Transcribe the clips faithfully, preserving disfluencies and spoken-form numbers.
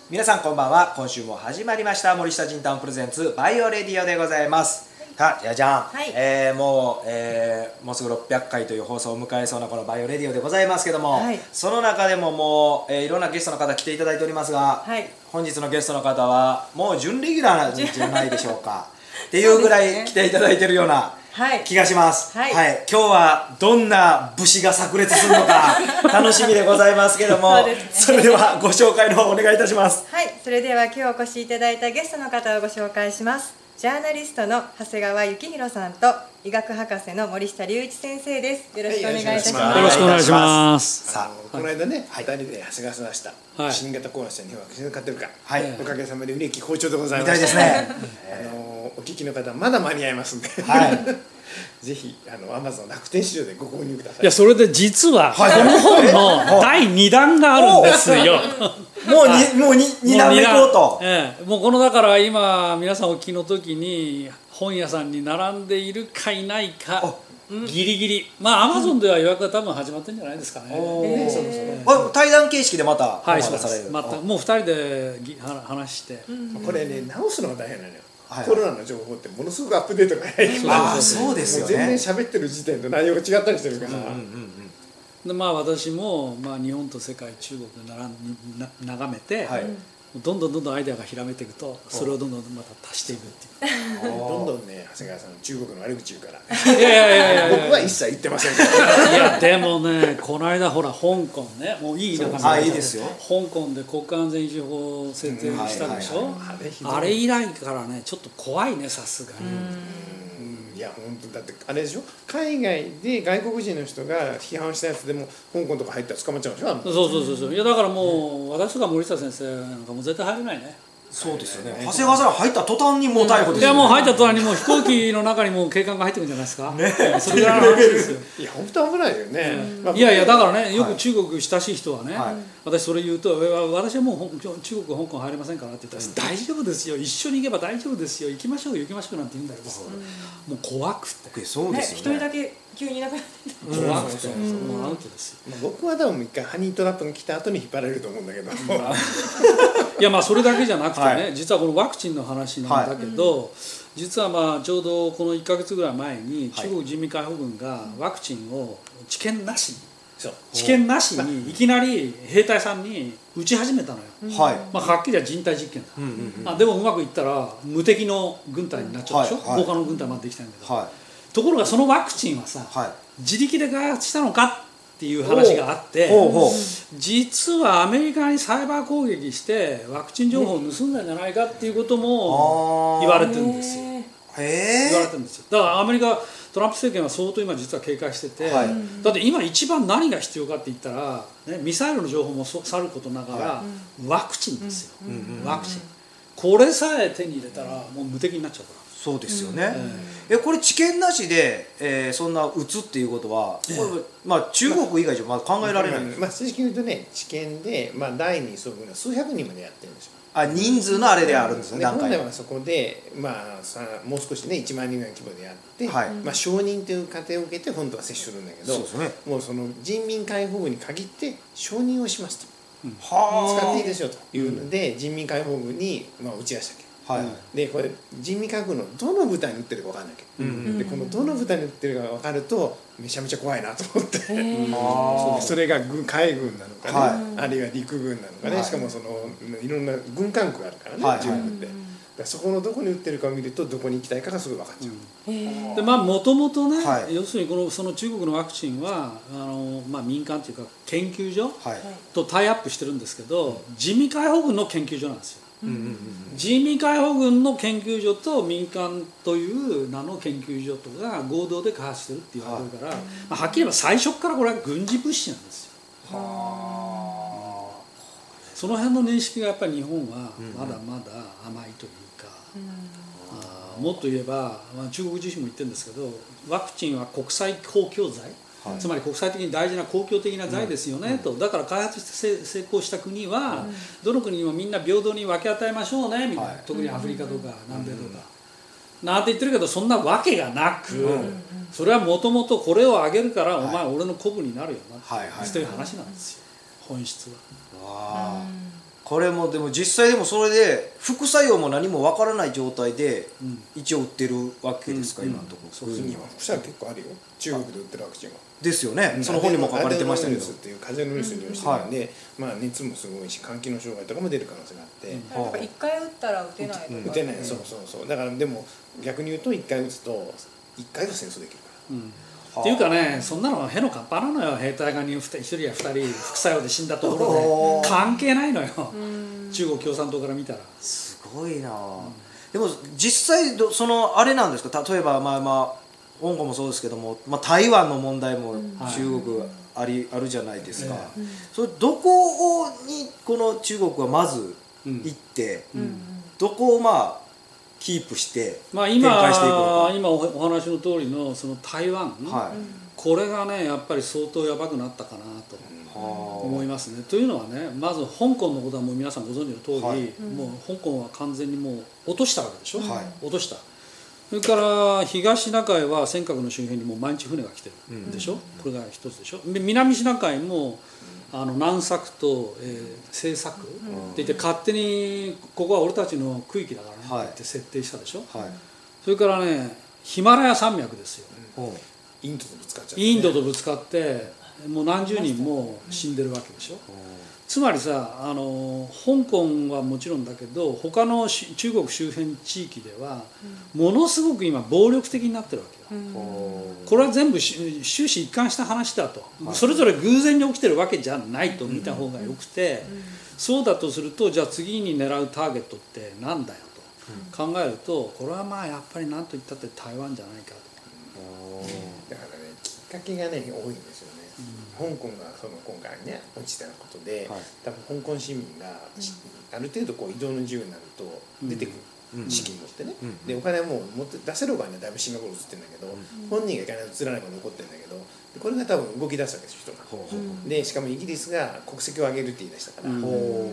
皆さんこんばんは。今週も始まりました森下仁丹プレゼンツバイオレディオでございます。さあじゃじゃん、はい、えー、もう、えー、もうすぐろっぴゃっかいという放送を迎えそうなこのバイオレディオでございますけども、はい、その中でももう、えー、いろんなゲストの方来ていただいておりますが、はい、本日のゲストの方はもう準レギュラーなんじゃないでしょうかっていうぐらい来ていただいているような気がします。はい、はい、今日はどんな武士が炸裂するのか楽しみでございますけどもそ,、ね、それではご紹介の方お願いいたします。 はい、それでは今日お越しいただいたゲストの方をご紹介します。ジャーナリストの長谷川幸宏さんと医学博士の森下隆一先生です。よろしくお願いいたします。 よろしくお願いします。 さあ、この間ね、ふたりで長谷川さんがした、新型コロナにワクチンが勝てるか、はい、おかげさまで売れ行き好調でございます。 みたいですね。 あのお聞きの方まだ間に合いますんで、はい、ぜひあのアマゾン楽天市場でご購入ください。 いや、それで実はこの本のだいにだんがあるんですよ。 もうにもうににだんめいこうと。 ええ、もうこのだから今皆さんお聞きの時に本屋さんに並んでいるかいないか。ギリギリ、まあアマゾンでは予約が多分始まってるんじゃないですかね。 対談形式でまたはい、そうです。またもうふたりで話して、 これね直すのが大変なのよ。コロナの情報ってものすごくアップデートが早い。 ああ、そうですよね。 全然喋ってる時点と内容が違ったりしてるから。 でまあ私もまあ日本と世界中国で並んな眺めて。はい、どんどんどんどんアイデアがひらめいていくとそれをどんどんまた足していくっていうどんどんね長谷川さん中国の悪口言うからいやいやいやいや僕は一切言ってませんけどいやでもねこの間ほら香港ねもういい中身いいですよ。 香港で国家安全維持法を設定したでしょ。あれ以来からねちょっと怖いねさすがに。 いや本当だってあれでしょ海外で外国人の人が批判したやつでも香港とか入ったら捕まっちゃうんでしょ。 そうそうそうそういやだからもう私とか森下先生なんかもう絶対入れないね。 そうですよね。長谷川さん入った途端にもう逮捕ですよね。 いやもう入った途端にもう飛行機の中にもう警官が入ってくるんじゃないですか。ね、それぐらいの話ですよ。 いや本当危ないよね。 いやいやだからねよく中国親しい人はね、私それ言うと私はもう中国香港入れませんからって言ったら大丈夫ですよ一緒に行けば大丈夫ですよ行きましょう行きましょうなんて言うんだけどもう怖くて。 そうですよね。 一人だけ急にいなくなって怖くてもうアウトですよ。 僕は多分一回ハニートラップが来た後に引っ張られると思うんだけど。 いやまあそれだけじゃなくてね実はこのワクチンの話なんだけど実はまあちょうどこのいっかげつぐらい前に中国人民解放軍がワクチンを治験なしに治験なしにいきなり兵隊さんに打ち始めたのよ。まあはっきりは人体実験だ。でもうまくいったら無敵の軍隊になっちゃうでしょ。豪華の軍隊までできたんだけどところがそのワクチンはさ自力で開発したのかっていう話があって実はアメリカにサイバー攻撃してワクチン情報を盗んだんじゃないかっていうことも言われてるんですよ。言われてるんですよ。だからアメリカトランプ政権は相当今実は警戒してて、はい、だって今一番何が必要かって言ったら、ね、ミサイルの情報もさることながら、はい、ワクチンですよ、うん、ワクチンこれさえ手に入れたらもう無敵になっちゃうから。 そうですよね。えこれ治験なしで、えー、そんな打つっていうことは、これまあ中国以外じゃまあ考えられない。 まあ正式に言うとね治験でまあ第二層分数百人までやってるんですよ。 あ人数のあれであるんですね。 本来はそこでまあさもう少しねいちまんにんぐらいの規模でやって、はい、まあ承認という過程を受けて本当は接種するんだけど、そうですね、もうその人民解放軍に限って承認をしますと、うん、使っていいですよというので、うん、人民解放軍にまあ打ち出したっけ。はい、でこれ人民解放軍のどの部隊に撃ってるか分かんないけど、うん、でこのどの部隊に撃ってるか分かるとめちゃめちゃ怖いなと思ってそれが軍海軍なのかね、はい、あるいは陸軍なのかね、はい、しかもそのいろんな軍管区があるからね、はい、中国って。だそこのどこに撃ってるかを見るとどこに行きたいかがすぐ分かっちゃう。うん、でまあもともとね、はい、要するにこのその中国のワクチンはあの、まあ、民間というか研究所、はい、とタイアップしてるんですけど人民解放軍の研究所なんですよ。人民解放軍の研究所と民間という名の研究所とが合同で開発してるって言われてるから、はい、まあ、はっきり言えば最初からこれは軍事物資なんですよ。はその辺の認識がやっぱり日本はまだまだ甘いというか、うん、あもっと言えば、まあ、中国自身も言ってるんですけどワクチンは国際公共財、はい、つまり国際的に大事な公共的な財ですよね、うん、とだから開発して成功した国は、うん、どの国にもみんな平等に分け与えましょうねみたいな、はい、特にアフリカとか南米とか、うん、なんて言ってるけどそんなわけがなく、うん、それはもともとこれをあげるから、はい、お前俺の子分になるよなっていう話なんですよ、本質は。 わこれもでも実際でもそれで副作用も何もわからない状態で一応売ってるわけですか、今のところ。 そうには副作用結構あるよ、中国で売ってるワクチンは。 ですよね、その本にも書かれてましたけど、 アデノウイルスっていう風邪のウイルスに利用してるんで、まあ熱もすごいし換気の障害とかも出る可能性があって、 だから一回打ったら打てないとか打てない、そうそうそう、だからでも逆に言うと一回打つと一回は戦争できるから。 っていうかね、そんなのはへのかっぱなのよ。兵隊がいちにんやふたり副作用で死んだところで関係ないのよ、中国共産党から見たら。 すごいな、うん、でも実際そのあれなんですか、例えばまあまあ香港もそうですけども、まあ、台湾の問題も中国あり、うん、あるじゃないですか、うん、それどこにこの中国はまず行って、うん、どこをまあキープして展開していくのか。 今お話の通りのその台湾、はい、これがねやっぱり相当やばくなったかなと思いますね。というのはね、まず香港のことはもう皆さんご存知の通り、はい、もう香港は完全にもう落としたわけでしょ、はい、落とした。それから東シナ海は尖閣の周辺にもう毎日船が来てるでしょ、うん、これが一つでしょ。で南シナ海もあの南索と、えー、西索って言って勝手にここは俺たちの区域だからねって言って設定したでしょ、はい、それからねヒマラヤ山脈ですよ、うん、 インドとぶつかっちゃって、ね、 インドとぶつかってもう何十人も死んでるわけでしょ、うん、つまりさあの香港はもちろんだけど他の中国周辺地域ではものすごく今暴力的になってるわけだ、うん、これは全部終始一貫した話だと、はい、それぞれ偶然に起きてるわけじゃないと見た方がよくて、うんうん、そうだとするとじゃあ次に狙うターゲットってなんだよと考えると、これはまあやっぱり何と言ったって台湾じゃないかと。 だからねきっかけがね多いんですよね、うん、香港がその今回ね落ちたことで、はい、多分香港市民が、うん、ある程度こう移動の自由になると出てくる、うん、資金持ってね、うん、でお金はもう持って出せるお金はだいぶシンガポール移ってるんだけど、うん、本人がいかないと移らないから残ってるんだけど、これが多分動き出すわけです人が、うん、でしかもイギリスが国籍を上げるって言い出したから、うん、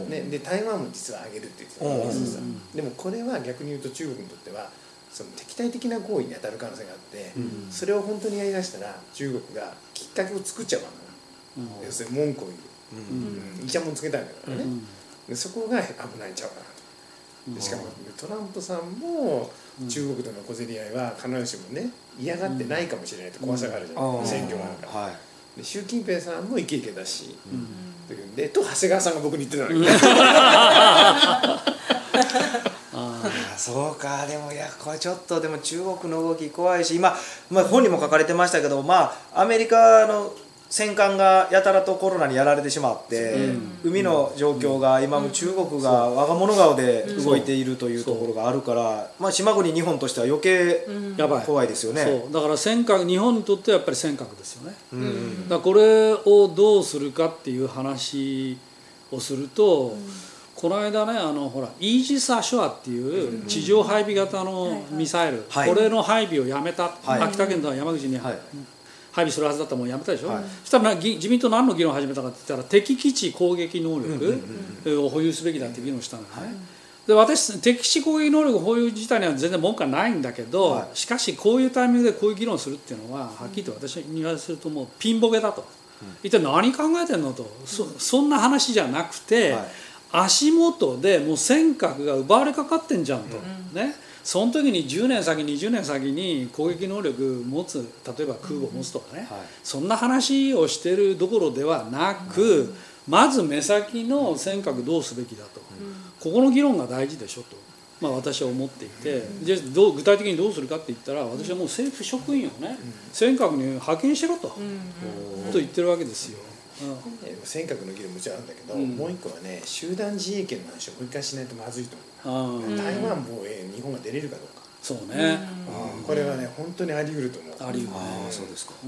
ね、で台湾も実は上げるって言ってた、うん、でもこれは逆に言うと中国にとってはその敵対的な行為に当たる可能性があって、うん、それを本当にやりだしたら中国がきっかけを作っちゃうわけ、うん、要するに文句を言う、うんうん、イチャモンつけたいんだからね、うん、でそこが危ないんちゃうかなと。でしかもトランプさんも中国との小競り合いは必ずしもね嫌がってないかもしれないって怖さがあるじゃない、うん、選挙があるから、はい、で習近平さんもイケイケだし、うん、というんでと長谷川さんが僕に言ってたのにあそうか。でもいやこれちょっとでも中国の動き怖いし、今、まあ、本にも書かれてましたけど、まあ、アメリカの戦艦がやたらとコロナにやられてしまって、うん、海の状況が今も中国が我が物顔で動いているというところがあるから、まあ、島国日本としては余計怖いですよね、うん、 そうだから尖閣日本にとってはやっぱり尖閣ですよね、うん、だからこれをどうするかっていう話をすると、うん、この間ねあのほらイージス・アショアっていう地上配備型のミサイル、はい、これの配備をやめた、はい、秋田県と山口に、はい、配備するはずだったらもうやめたでしょ、はい、そしたら自民党何の議論を始めたかって言ったら敵基地攻撃能力を保有すべきだって議論したのね、はい、で私敵基地攻撃能力保有自体には全然文句はないんだけど、はい、しかしこういうタイミングでこういう議論するっていうのははっきりと私に言わせるともうピンボケだと、うん、一体何考えてんのと そ, そんな話じゃなくて、はい、足元でもう尖閣が奪われかかってんじゃんと、うん、ね、その時にじゅうねん先にじゅうねん先に攻撃能力持つ例えば空母持つとかね、うんはい、そんな話をしてるどころではなく、うん、まず目先の尖閣どうすべきだと、うん、ここの議論が大事でしょと、まあ、私は思っていて、うん、じゃあどう具体的にどうするかって言ったら私はもう政府職員をね、うん、尖閣に派遣しろと、うん、と言ってるわけですよ。うん、 尖閣の議論もちろんあるんだけど、うん、もう一個はね集団自衛権の話をもう一回しないとまずいと思う、うん、台湾防衛日本が出れるかどうか、 そうね、 うん、これはね本当にあり得ると思う。 あり得るね。 あそうですか、 うん、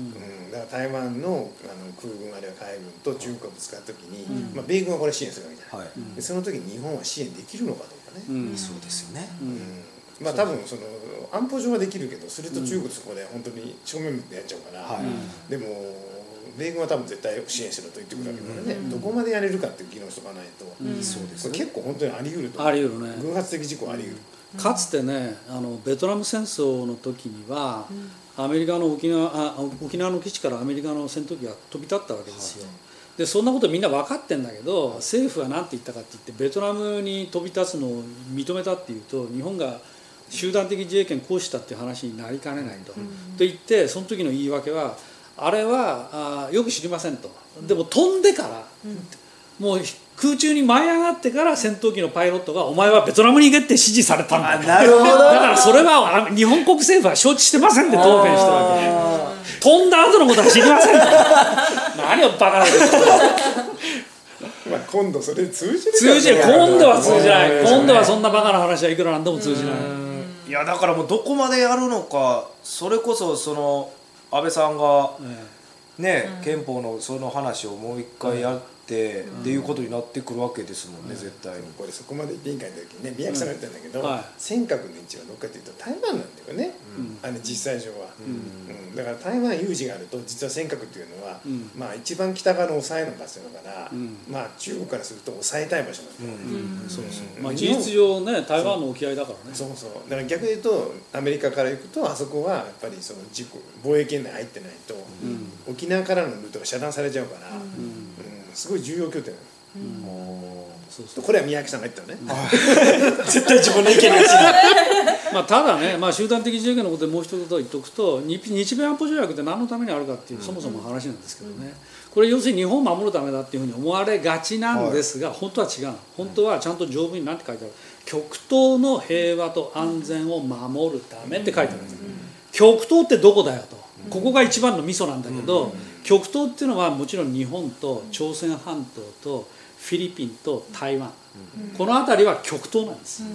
だから台湾の、あの空軍あるいは海軍と中国がぶつかった時に、うんまあ、米軍はこれ支援するわけじゃない、はい、でその時に日本は支援できるのかどうかね、 うん、そうですよね、うんまあ多分その安保上はできるけどすると中国そこで本当に正面でやっちゃうから、はい、でも米軍は多分絶対支援しろと言ってくるわけだからね、うん、どこまでやれるかっていう議論しとかないと、うん、そうですね、結構本当にあり得ると思う。 あり得るね。 偶発的事故あり得る、 うん、かつてねあのベトナム戦争の時には、うん、アメリカの沖縄あ沖縄の基地からアメリカの戦闘機が飛び立ったわけですよ、はい、 でそんなことみんな分かってんだけど、政府は何て言ったかって言ってベトナムに飛び立つのを認めたっていうと、日本が集団的自衛権行使したっていう話になりかねないと、うん、と言って、その時の言い訳はあれはあよく知りませんと、でも飛んでから、うん、もう空中に舞い上がってから戦闘機のパイロットがお前はベトナムに行けって指示されたんだ。 なるほど。 だからそれは日本国政府は承知してませんって答弁してるわけ。飛んだ後のことは知りません何をバカなこと言ってるまあ今度それ通じる通じる今度は通じない、今度はそんなバカな話はいくらなんでも通じない。 いやだからもうどこまでやるのか、それこそその安倍さんがね、うん、憲法のその話をもう一回やって、うん、っていうことになってくるわけですもんね、うん、絶対に。 これそこまで言っていいかの時にね、宮城さんが言ったんだけど、うんはい、尖閣の位置はどっかというと台湾なんだよね、うん、あの実際上は、うんうん、だから台湾有事があると実は尖閣っていうのは、うん、まあ一番北側の抑えの場所だから、うん、まあ中国からすると抑えたい場所なんだよ、 そうそう、まあ、事実上ね台湾の沖合だからね。 そうそう、だから逆に言うとアメリカから行くとあそこはやっぱりその自己防衛圏内入ってないと、うん、沖縄からのルートが遮断されちゃうから、うんうんすごい重要拠点、うん、そうそうこれは宮城さんが言ったのね絶対自分の意見が違うまあただね、まあ、集団的自衛権のことでもう一言言っておくと、日米安保条約って何のためにあるかっていう、うん、そもそも話なんですけどね、これ要するに日本を守るためだっていうふうに思われがちなんですが、はい、本当は違う。本当はちゃんと条文に何て書いてある、極東の平和と安全を守るためって書いてあるんですよ、うん、極東ってどこだよと、ここが一番のミソなんだけど、うん、極東っていうのはもちろん日本と朝鮮半島とフィリピンと台湾、うん、この辺りは極東なんです、うん、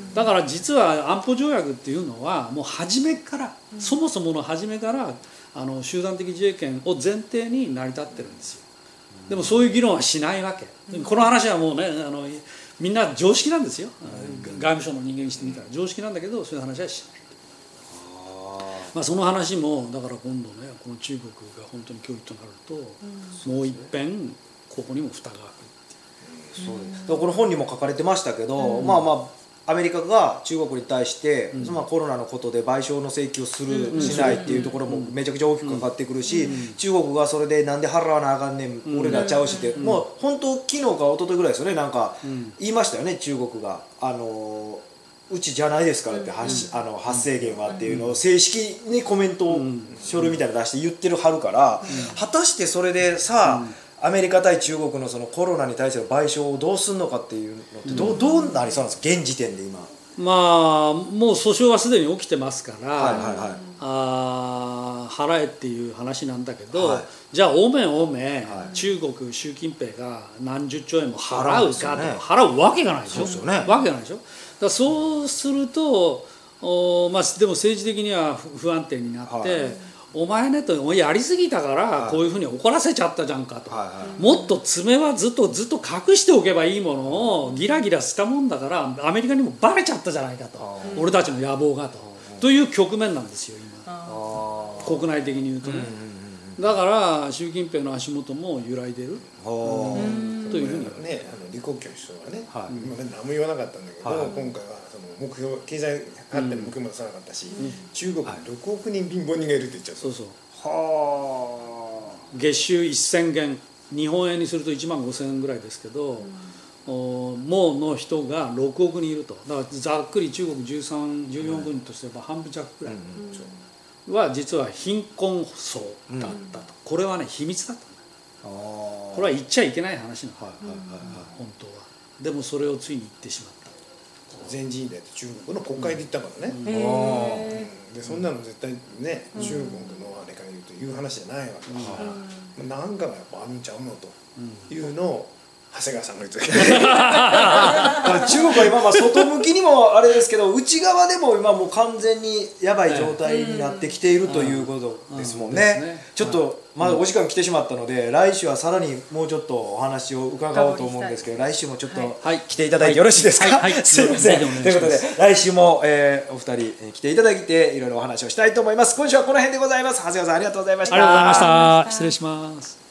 だから実は安保条約っていうのはもう初めから、うん、そもそもの初めからあの集団的自衛権を前提に成り立ってるんですよ。でもそういう議論はしないわけ、うん、この話はもうねあのみんな常識なんですよ、うん、外務省の人間にしてみたら常識なんだけど、そういう話はしない。まあ、その話もだから今度ね、この中国が本当に脅威となると、うん、もう一遍ここにも蓋が開くっていう。 そうです。だからこの本にも書かれてましたけど、うん、まあまあアメリカが中国に対して、うん、まあコロナのことで賠償の請求をする、うん、しないっていうところもめちゃくちゃ大きくかかってくるし、うん、中国がそれでなんで払わなあかんねん、うん、俺らちゃうしって、うん、もう本当昨日か一昨日ぐらいですよね、なんか言いましたよね、中国があのうちじゃないですからって発、うん、あの発生源はっていうのを正式にコメントを、うん、書類みたいなの出して言ってるはるから、うん、果たしてそれでさあ、うん、アメリカ対中国のそのコロナに対する賠償をどうするのかっていうのってどう、うん、どうなりそうなんですか現時点で今。 まあもう訴訟はすでに起きてますから、はいはいはい、あ払えっていう話なんだけど、はい、じゃあおめおめ、はい、中国習近平が何十兆円も払うかと、ね、払うわけがないでしょ。そうですよね。わけがないでしょ。だからそうするとお、まあ、でも政治的には不安定になって、はい、お前ねとやりすぎたからこういうふうに怒らせちゃったじゃんかと、はいはい、もっと爪はずっとずっと隠しておけばいいものをギラギラしたもんだからアメリカにもバレちゃったじゃないかと、俺たちの野望がと、という局面なんですよ今、国内的に言うとね。だから習近平の足元も揺らいでるというふうにね、あの李克強首相はね、はい、今まで何も言わなかったんだけど、はい、今回はその目標経済発展の目標も出さなかったし、うん、中国にろくおくにん貧乏人がいるって言っちゃう。 そうそう。はあ。月収せんげん、日本円にするといちまんごせんえんぐらいですけど、うん、もうの人がろくおくにんいると。だからざっくり中国じゅうさん、じゅうよんおくにんとすれば半分弱くらい。うんうん、は実は貧困層だったと、うん、これはね秘密だったんだ。これは言っちゃいけない話なの、本当は。でもそれをついに言ってしまった。 全人代って中国の国会で言ったからね、うん、でそんなの絶対ね、うん、中国のあれから言うと言う話じゃないわけだから、うん、なんかがやっぱあるんちゃうのというのを長谷川さんが言ってた中国は今まあ外向きにもあれですけど内側でも今もう完全にやばい状態になってきているということですもんね。ちょっとまだお時間来てしまったので来週はさらにもうちょっとお話を伺おうと思うんですけど、来週もちょっと来ていただいてよろしいですか。はいはい、すいません。ということで来週も、えー、お二人来ていただいていろいろお話をしたいと思います。今週はこの辺でございます。長谷川さんありがとうございました。 ありがとうございました。失礼します。